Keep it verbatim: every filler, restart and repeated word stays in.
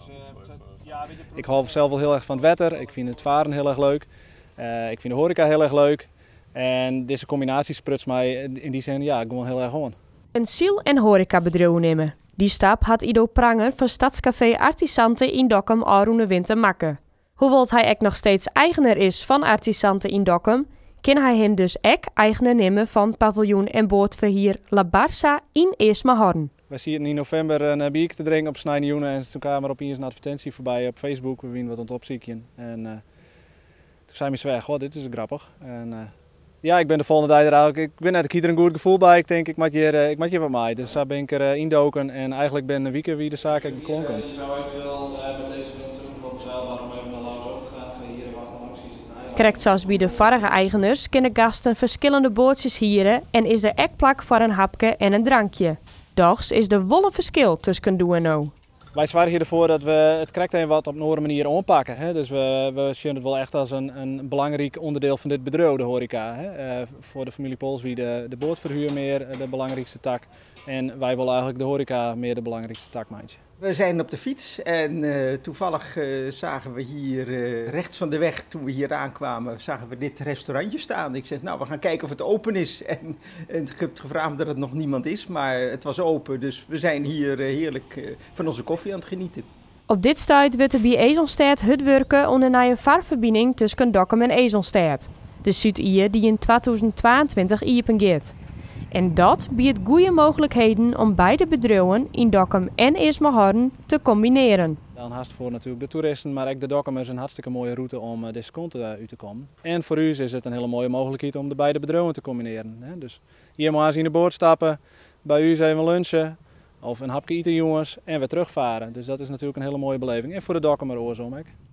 Ik hou zelf wel heel erg van het wetter. Ik vind het varen heel erg leuk. Uh, ik vind de horeca heel erg leuk. En deze combinatie sprutst mij in die zin ja, gewoon heel erg aan. Een ziel- en horecabedrijf nemen. Die stap had Ido Pranger van Stadscafé Artisante in Dokkum al de winter maken. Hoewel hij ook nog steeds eigenaar is van Artisante in Dokkum, kan hij hem dus ook eigenaar nemen van paviljoen en bootverhier La Barça in Eesmahorn. We zien in november een bier te drinken op Snijden en toen kwam er opeens een advertentie voorbij op Facebook. We wien wat aan het opzieken. En uh, toen zei mijn zwager, god, dit is grappig. En, uh, ja, ik ben de volgende dag er eigenlijk. Ik ben net een goed gevoel bij. Ik denk, ik moet hier, uh, ik moet hier wat mee. Dus daar ben ik er uh, indoken en eigenlijk ben een week wie de zaak heeft beklonken. Je zou eventueel uh, met deze mensen ook wat zeilbaar om even naar langs op te gaan. Hier wachten langs zitten. Correct zoals bij de vorige eigenaars kunnen gasten verschillende bootjes hieren en is er ook plak voor een hapje en een drankje. Dochs is er wel een verschil tussen doen en nou. Wij zwaren hier ervoor dat we het correct wat op een andere manier aanpakken. Hè? Dus we, we zien het wel echt als een, een belangrijk onderdeel van dit bedrijf, de horeca. Hè? Uh, voor de familie Pols wie de, de bootverhuur meer de belangrijkste tak. En wij willen eigenlijk de horeca meer de belangrijkste tak maken. We zijn op de fiets en uh, toevallig uh, zagen we hier uh, rechts van de weg, toen we hier aankwamen, zagen we dit restaurantje staan. Ik zeg, nou, we gaan kijken of het open is. En, en ik heb gevraagd dat het nog niemand is, maar het was open. Dus we zijn hier uh, heerlijk uh, van onze koffie aan het genieten. Op dit stuit wordt er bij Ezelstedt het werken onder een vaarverbinding tussen Dokkum en Ezelstedt. De Zuid-Ier die in tweeduizend tweeëntwintig iepen gaat. En dat biedt goede mogelijkheden om beide bedrijven in Dokkum en Eesmahorn te combineren. Dan haast voor natuurlijk de toeristen, maar ook de Dokkum is een hartstikke mooie route om uh, deze kant uit te komen. En voor u is het een hele mooie mogelijkheid om de beide bedrijven te combineren. Hè? Dus hier maar eens in de boot stappen, bij u zijn we lunchen of een hapje eten jongens en weer terugvaren. Dus dat is natuurlijk een hele mooie beleving. En voor de Dokkumer oorzaak ook.